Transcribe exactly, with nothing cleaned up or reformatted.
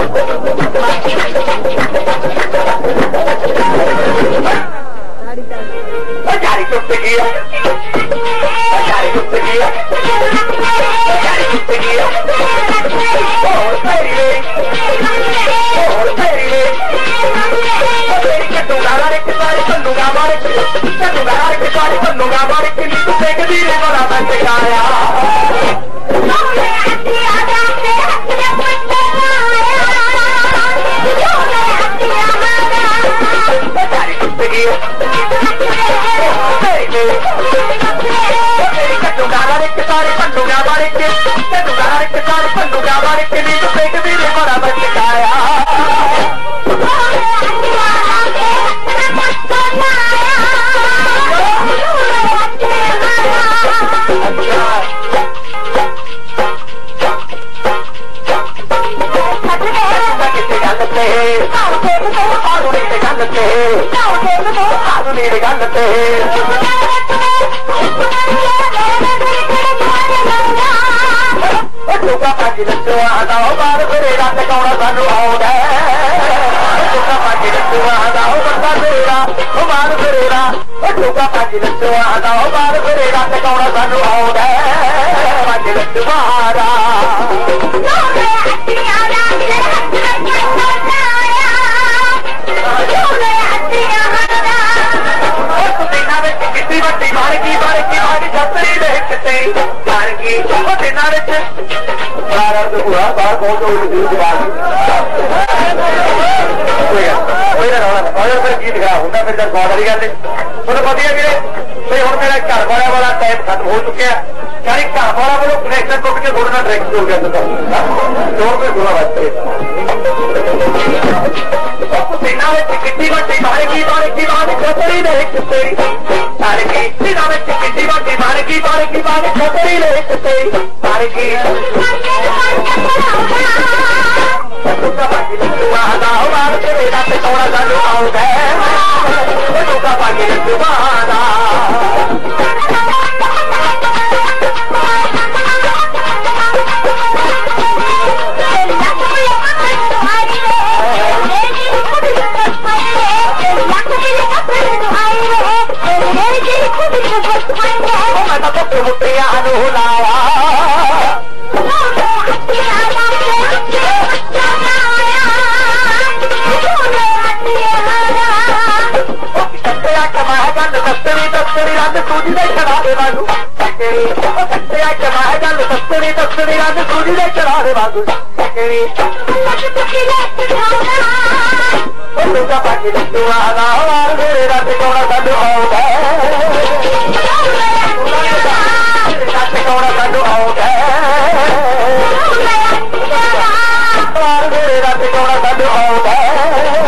Cari tutti io, cari tutti io, cari tutti io, oh speri lei, oh speri lei, speri che tu la rare che fare con lunga mare, che tu la rare che fare con lunga mare, che mi tu sei che dire con la mente caia. Cari tutti io, speri lei, speri che tu la rare che fare con lunga mare, che tu la rare che fare con lunga mare, che mi tu sei che dire con la mente caia. ਤੁਹਾਨੂੰ ਪਤਾ ਹੈ ਵੀਰੇ ਵੀ ਹੁਣ ਮੇਰਾ ਘਰ ਵਾਲਾ ਵਾਲਾ time ਖਤਮ ਹੋ ਚੁੱਕਿਆ ਯਾਨੀ ਘਰ ਵਾਲਾ ਵੱਲੋਂ ਕਨੈਕਸ਼ਨ ਟੁੱਟ ਕੇ ਥੋੜਾ ਨਾਲ ਡਾਇਰੈਕਟ ਹੋ ਗਿਆ ਦੋ ਰੁਪਏ ਗੁਣਾ ਵਾਸਤੇ ਪਸੀਨਾ ਵਿੱਚ ਕਿੱਡੀ ਵੱਡੀ ਮਾਰੇਗੀ ਮਾਰੇਗੀ ਮਾਰੇ ਖੋਤਰੀ ਦੇ ਕਿਤੇ ਮਾਰੇਗੀ ਪਸੀਨਾ ਵਿੱਚ ਕਿੱਡੀ ਵੱਡੀ ਮਾਰੇਗੀ ਮਾਰੇਗੀ ਮਾਰੇ ਖੋਤਰੀ ਦੇ ਕਿਤੇ ਮਾਰੇਗੀ ਤੁਕਾ ਬਾਕੀ ਲੁਆ ਦਾ ਮਾਰ ਕੇ ਰਾਤ ਥੋੜਾ ਜਿਹਾ ਲੁਆਉਂਦਾ ਤੁਕਾ ਬਾਕੀ ਲੁਆ ਦਾ ਮੈਂ ਤਾਂ ਧੁੱਪ ਮੁੱਟਿਆਂ ਨੂੰ ਲਾਇਆ ਕੱਟਿਆ ਕਮਾ ਗੱਲ ਦਸਤਰੀ ਦਸਤਰੀ ਰੰਗ ਸੂਜੀ ਦੇ ਚੜਾ ਦੇ ਵਾਂਗੂ ਕੱਟਿਆ ਕਮਾ ਗੱਲ ਦਸਤਰੀ ਦਸਤਰੀ ਰੰਗ ਸੂਜੀ ਦੇ ਚੜਾ ਦੇ ਵਾਂਗੂ ਤੁਕਾ ਬਾਕੀ ਲੁਆ ਦਾ ਵਾਰ ਮੇਰੇ ਰੱਬ ਕੋਣਾ ਸਾਨੂੰ ਆਉਂਦਾ ਰੱਬ ਕੋਣਾ ਸਾਨੂੰ ਆਉਂਦਾ ਵਾਰ ਮੇਰੇ ਰੱਬ ਕੋਣਾ ਸਾਨੂੰ ਆਉਂਦਾ